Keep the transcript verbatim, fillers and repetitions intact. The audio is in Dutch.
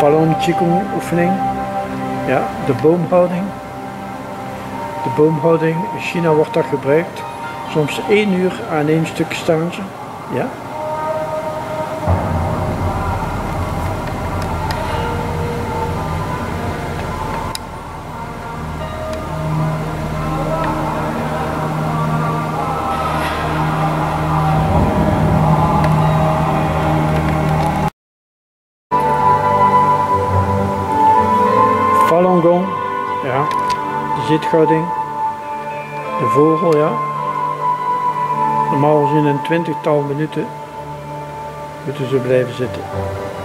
Falun Qigong oefening. Ja, de boomhouding. De boomhouding, in China wordt dat gebruikt. Soms één uur aan één stuk staan ze. Ja. Falun Gong, ja, de zithouding, de vogel, ja. Normaal gezien een twintigtal minuten moeten ze blijven zitten.